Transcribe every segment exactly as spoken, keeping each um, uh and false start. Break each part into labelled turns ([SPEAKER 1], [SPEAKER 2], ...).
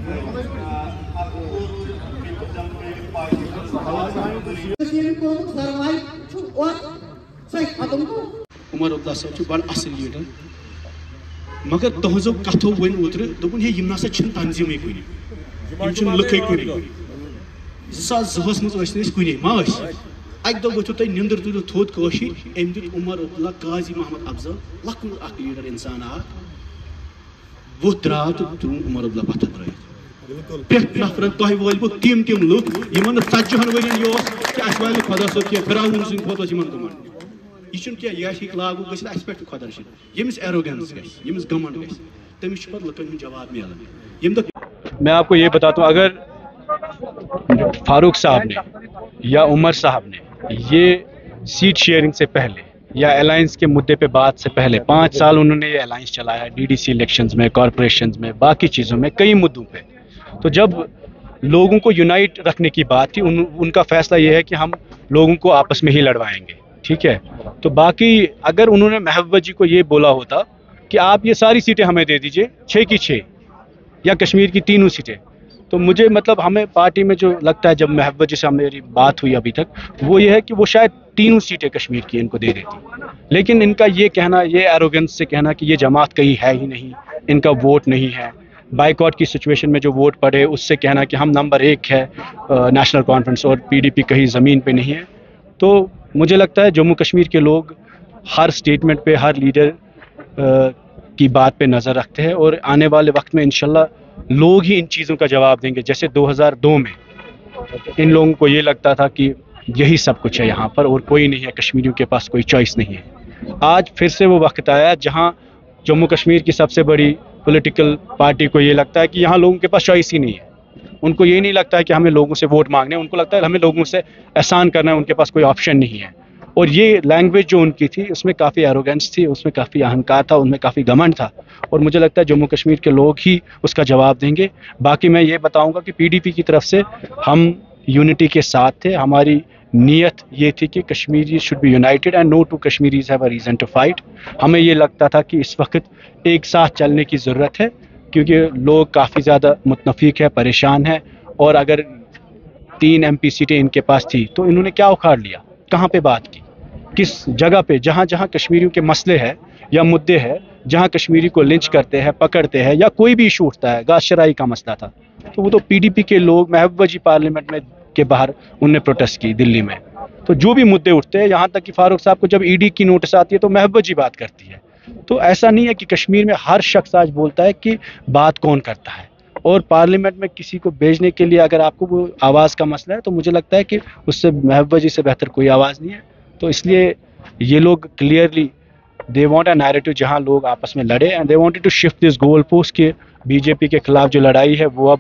[SPEAKER 1] عمر عبداللہ صاحب بڑا اصل لیڈر مگر تہذو کتھو ون اوتر دپن ہے یم نسا چھن تنظیمے کُنہِ یم چھن لُکھے کُنہِ زٕ ساس زٕہس منٛز ٲسۍ نہٕ أسۍ کُنے ما ٲسۍ اکہِ دۄہ ؤتھِو تۄہہِ نیٚنٛدٕر تُلِو تھوٚد کٲشِر أمۍ دیُت عمر عبداللہ قاضی محمد افضل لۄکُٹ اکھ لیڈر انسان اکھ ووٚتھ درٛاو تہٕ ترٛووُن عمر عبداللہ پتھر ترٲیِتھ پرٛٮ۪تھ نفرن تۄہہِ وٲلۍ بہٕ تِم تِم لُکھ یِمن نہٕ ژتجِہن ؤرین یہِ اوس کہِ اَسہِ والہِ نہٕ خۄدا صٲب کینٛہہ فِراوُن سٕنٛدۍ کھۄتہٕ اوس یِمن گمنڈ یہ چھُنہٕ کینٛہہ یہِ آسہِ ہیٚکہِ لاگوٗ گٔژھِتھ اَسہِ پٮ۪ٹھ تہِ خۄدا رٔچھِنۍ ییٚمِس ایروگینس گژھِ ییٚمِس گمنڈ گژھِ تٔمِس چھُ پتہٕ لُکن ہُنٛد جواب میلان ییٚمہِ دۄہ
[SPEAKER 2] میں آپ کو یہ بتاتا ہوں اگر فاروق صاحب نے یا عمر صاحب نے یہ سیٹ شیئرنگ سے پہلے یا الائنس کے مدعے پہ بات سے پہلے پانچ سال انہوں نے یہ الائنس چلایا ڈی ڈی سی الیکشنز میں کارپوریشنز میں باقی چیزوں میں کئی مدعوں پہ تو جب لوگوں کو یونائٹ رکھنے کی بات تھی ان, ان کا فیصلہ یہ ہے کہ ہم لوگوں کو آپس میں ہی لڑوائیں گے ٹھیک ہے تو باقی اگر انہوں نے محبوبہ جی کو یہ بولا ہوتا کہ آپ یہ ساری سیٹیں ہمیں دے دیجئے چھ کی چھ یا کشمیر کی تینوں سیٹیں تو مجھے مطلب ہمیں پارٹی میں جو لگتا ہے جب محبوبہ جی سے میری بات ہوئی ابھی تک وہ یہ ہے کہ وہ شاید تینوں سیٹیں کشمیر کی ان کو دے دیتی لیکن ان کا یہ کہنا یہ ایروگنس سے کہنا کہ یہ جماعت کہیں ہے ہی نہیں ان کا ووٹ نہیں ہے بائیکاٹ کی سچویشن میں جو ووٹ پڑے اس سے کہنا کہ ہم نمبر ایک ہے نیشنل کانفرنس اور پی ڈی پی کہیں زمین پہ نہیں ہے تو مجھے لگتا ہے جموں کشمیر کے لوگ ہر سٹیٹمنٹ پہ ہر لیڈر کی بات پہ نظر رکھتے ہیں اور آنے والے وقت میں انشاءاللہ لوگ ہی ان چیزوں کا جواب دیں گے جیسے دو ہزار دو میں ان لوگوں کو یہ لگتا تھا کہ یہی سب کچھ ہے یہاں پر اور کوئی نہیں ہے کشمیریوں کے پاس کوئی چوائس نہیں ہے آج پھر سے وہ وقت آیا جہاں جموں کشمیر کی سب سے بڑی پولیٹیکل پارٹی کو یہ لگتا ہے کہ یہاں لوگوں کے پاس چوائس ہی نہیں ہے ان کو یہ نہیں لگتا ہے کہ ہمیں لوگوں سے ووٹ مانگنے ان کو لگتا ہے ہمیں لوگوں سے احسان کرنا ہے ان کے پاس کوئی آپشن نہیں ہے اور یہ لینگویج جو ان کی تھی اس میں کافی ایروگینس تھی اس میں کافی اہنکار تھا ان میں کافی گمنڈ تھا اور مجھے لگتا ہے جموں کشمیر کے لوگ ہی اس کا جواب دیں گے باقی میں یہ بتاؤں گا کہ پی ڈی پی کی طرف سے ہم یونٹی کے ساتھ تھے ہماری نیت یہ تھی کہ Kashmiri should be united and no two Kashmiris have a reason to fight ہمیں یہ لگتا تھا کہ اس وقت ایک ساتھ چلنے کی ضرورت ہے کیونکہ لوگ کافی زیادہ متفق ہے پریشان ہے اور اگر تین ایم پی سیٹیں ان کے پاس تھی تو انہوں نے کیا اکھاڑ لیا کہاں پہ بات کی کس جگہ پہ جہاں جہاں کشمیریوں کے مسئلے ہیں یا مدعے ہیں جہاں کشمیری کو لنچ کرتے ہیں پکڑتے ہیں یا کوئی بھی ایشو اٹھتا ہے گاز شرائی کا مسئلہ تھا تو وہ تو پی ڈی پی کے لوگ محبوبہ جی پارلیمنٹ میں کے باہر انہوں نے پروٹیسٹ کی دلی میں تو جو بھی مدعے اٹھتے ہیں یہاں تک کہ فاروق صاحب کو جب ای ڈی کی نوٹس آتی ہے تو محبوبہ جی بات کرتی ہے تو ایسا نہیں ہے کہ کشمیر میں ہر شخص آج بولتا ہے کہ بات کون کرتا ہے اور پارلیمنٹ میں کسی کو بھیجنے کے لیے اگر آپ کو وہ آواز کا مسئلہ ہے تو مجھے لگتا ہے کہ اس سے محبوبہ جی سے بہتر کوئی آواز نہیں ہے تو اس لیے یہ لوگ clearly they want a narrative جہاں لوگ آپس میں لڑے and they wanted to shift this goal post کہ بی جے پی کے خلاف جو لڑائی ہے وہ اب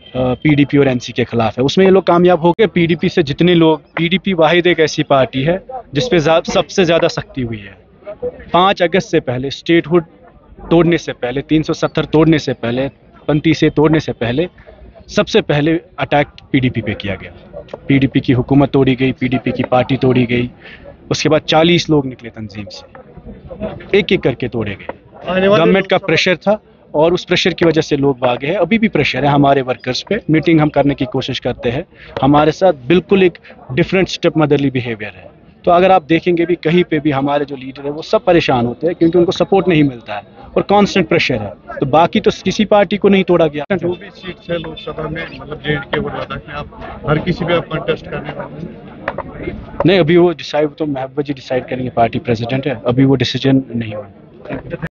[SPEAKER 2] پی ڈی پی اور این سی کے خلاف ہے اس میں یہ لوگ کامیاب ہو گئے پی ڈی پی سے جتنے لوگ پی ڈی پی واحد ایک ایسی پارٹی ہے جس پہ سب سے زیادہ سختی ہوئی ہے پانچ اگست سے پہلے اسٹیٹ ہوڈ توڑنے سے پہلے تین سو ستر توڑنے سے پہلے پنتی سے توڑنے سے پہلے سب سے پہلے اٹیک پی ڈی پی پہ کیا گیا پی ڈی پی کی حکومت توڑی گئی پی ڈی پی کی پارٹی توڑی گئی اس کے بعد چالیس لوگ نکلے تنظیم سے ایک ایک کر کے توڑے گئے گورنمنٹ کا پریشر تھا اور اس پریشر کی وجہ سے لوگ بھاگے ہیں ابھی بھی پریشر ہے ہمارے ورکرز پہ میٹنگ ہم کرنے کی کوشش کرتے ہیں ہمارے ساتھ بالکل ایک ڈفرینٹ اسٹیپ مدرلی بیہیویئر ہے تو اگر آپ دیکھیں گے بھی کہیں پہ بھی ہمارے جو لیڈر ہیں وہ سب پریشان ہوتے ہیں کیونکہ ان کو سپورٹ نہیں ملتا ہے اور کانسٹنٹ پریشر ہے تو باقی تو کسی پارٹی کو نہیں توڑا گیا
[SPEAKER 3] جو بھی سیٹ ہے لوک سبھا میں مطلب جے اینڈ کے اور لداخ میں آپ ہر کسی پہ آپ کنٹیسٹ کرنے والے ہیں
[SPEAKER 2] نہیں ابھی وہ ڈیسائیڈ تو محبوبہ جی ڈیسائیڈ کریں گے پارٹی پریزیڈنٹ ہے ابھی وہ ڈیسیجن نہیں ہوا